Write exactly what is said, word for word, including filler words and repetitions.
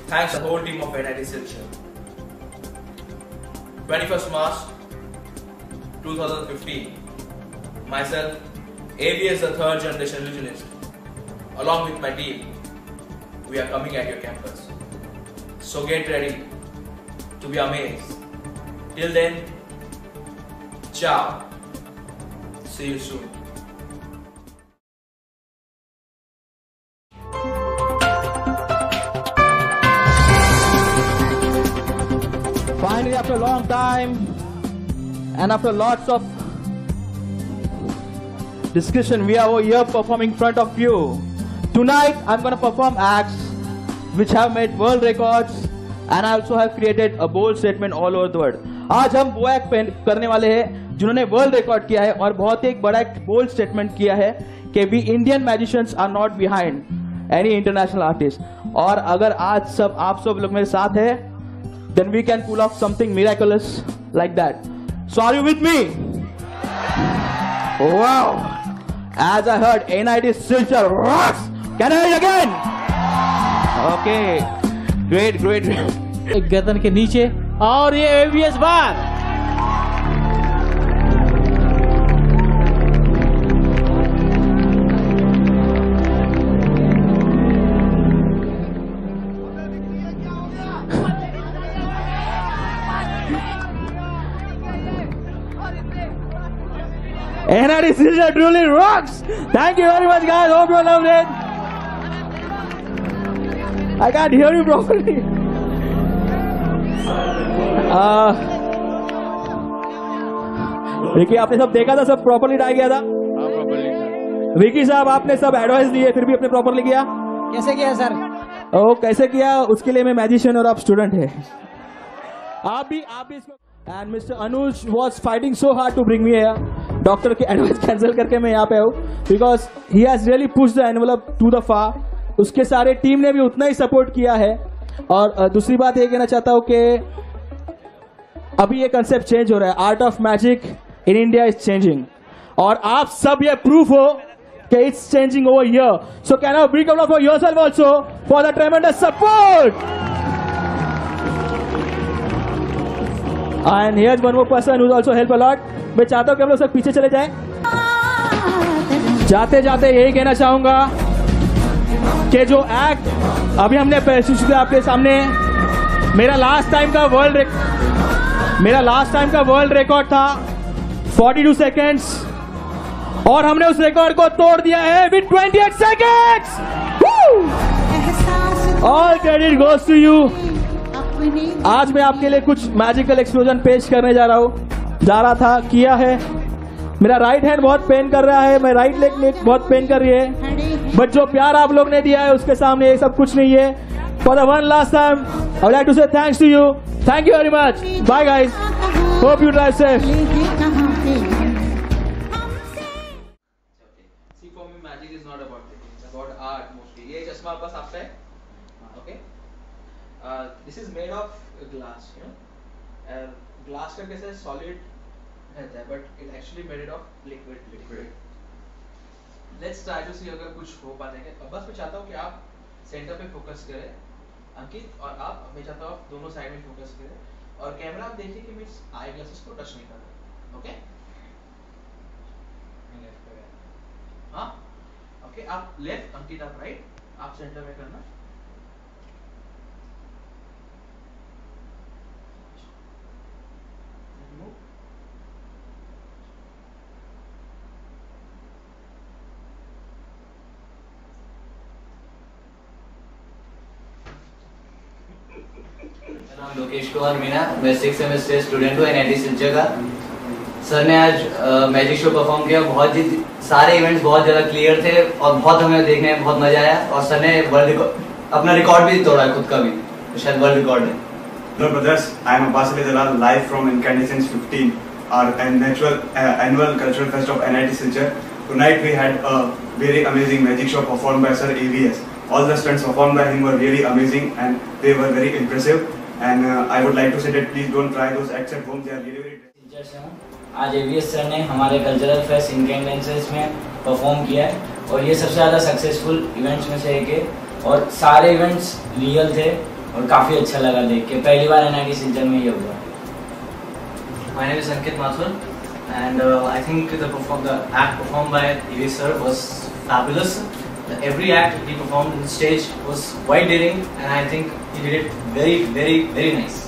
Thanks to the whole team of N I T Silchar. twenty-first March twenty fifteen. Myself, A B S, the third generation illusionist, along with my team, we are coming at your campus. So get ready to be amazed. Till then, ciao. See you soon. Finally, after a long time and after lots of discussion, we are over here performing in front of you. Tonight, I'm going to perform acts which have made world records and I also have created a bold statement all over the world. आज हम वो act करने वाले हैं जिन्होंने world record किया है और बहुत ही एक बड़ा एक बोल्ड स्टेटमेंट किया है कि we Indian magicians are not behind any international artist. और अगर आज सब आप सब लोग मेरे साथ है, then we can pull off something miraculous like that. So are you with me? Wow! As I heard, N I T Silchar rocks. Can I hear it again? Okay, great, great. एक गर्दन के नीचे और ये A B S bar. N I T Silchar truly rocks! Thank you very much, guys. Hope you loved it. I can't hear you properly. Uh, Vicky, आपने सब देखा था, सब प्रॉपरली ट्राई किया था? हाँ, प्रॉपरली. विकी साहब, आपने सब एडवाइस दिए फिर भी आपने प्रॉपरली किया? कैसे किया सर? ओ, कैसे किया उसके लिए मैं मैजिशियन और आप स्टूडेंट है. आप भी आप भी इसको. And Mister Anuj was fighting so hard to bring me here. Doctor की एडवाइस कैंसिल करके मैं यहाँ पे हूँ because he has really pushed the envelope to the far. उसके सारे टीम ने भी उतना ही सपोर्ट किया है. और दूसरी बात ये कहना चाहता हूँ कि अभी ये कंसेप्ट चेंज हो रहा है. Art of magic in India is changing और आप सब ये प्रूफ हो कि it's changing over here. So can I big applause for yourself also for the tremendous support. And here's one more person who's also helped a lot. मैं चाहता हूँ कि हम लोग सब पीछे चले जाएं. जाते जाते यही कहना चाहूंगा कि जो एक्ट अभी हमने पेश किया आपके सामने, मेरा लास्ट टाइम का वर्ल्ड मेरा लास्ट टाइम का वर्ल्ड रिकॉर्ड था बयालीस सेकेंड्स और हमने उस रिकॉर्ड को तोड़ दिया है विद अट्ठाईस seconds. All credit goes to you. आज मैं आपके लिए कुछ मैजिकल एक्सप्लोजन पेश करने जा रहा हूँ जा रहा था किया है. मेरा राइट हैंड बहुत पेन कर रहा है, मैं राइट लेग में बहुत पेन कर रही है, बट जो प्यार आप लोग ने दिया है उसके सामने ये सब कुछ नहीं है. For the one last time I would like to say thanks to you. Thank you very much. Bye guys. Hope you drive safe. See, for me, magic is not about it. It's about art mostly. ये चश्मा बस आपका है. Okay. Uh, this is made of glass, you know. Uh, glass का कैसे solid रहता है, but it actually made it of liquid. Liquid. Let's try to see अगर कुछ हो पाते हैं. अब बस मैं चाहता हूँ कि आप सेंटर पे फोकस करें, अंकित, और आप मैं चाहता हूँ आप दोनों साइड में फोकस करें और कैमरा आप देखिए कि मैं आई ग्लासेस को टच नहीं कर रहा. ओके? हाँ? ओके, आप लेफ्ट, अंकित आप राइट, आप सेंटर में करना. नाम लोकेश कुमार मीना. मैं सिक्स सेमेस्टर स्टूडेंट हूँ एन आई टी सिल्चर का. सर ने आज मैजिक शो परफॉर्म किया. बहुत ही सारे इवेंट्स बहुत ज़्यादा क्लियर थे और बहुत हमें देखने में बहुत मजा आया. और सर ने वर्ल्ड रिकॉर्ड अपना रिकॉर्ड भी तोड़ा खुद का भी, तो शायद वर्ल्ड रिकॉर्ड है. Hello brothers, I am Abbas Ali Dalal, live from Incandescence fifteen, our natural uh, annual cultural fest of N I T Silchar. Tonight we had a very amazing magic show performed by Sir A B S. All the stunts performed by him were really amazing and they were very impressive. And uh, I would like to say that please don't try those acts at home. They are really very. Teacher से हूँ. आज A B S sir ने हमारे cultural fest इनकैंडेंसेस में perform किया है और ये सबसे ज़्यादा सक्सेसफुल इवेंट्स में से एक है और सारे इवेंट्स रियल थे और काफ़ी अच्छा लगा देख के, पहली बार एन आई टी सिलचर में ये हुआ। My name is Ankit Mathur, and uh, I think the perform the act performed by E V sir was fabulous. Every act he performed on stage was quite daring, and I think he did it very, very, very nice.